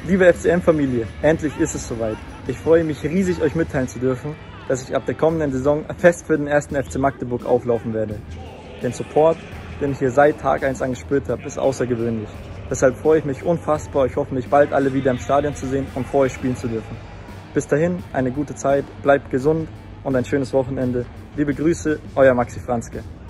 Liebe FCM-Familie, endlich ist es soweit. Ich freue mich riesig, euch mitteilen zu dürfen, dass ich ab der kommenden Saison fest für den 1. FC Magdeburg auflaufen werde. Den Support, den ich hier seit Tag 1 an gespürt habe, ist außergewöhnlich. Deshalb freue ich mich unfassbar, euch hoffentlich bald alle wieder im Stadion zu sehen und vor euch spielen zu dürfen. Bis dahin, eine gute Zeit, bleibt gesund und ein schönes Wochenende. Liebe Grüße, euer Maxi Franzke.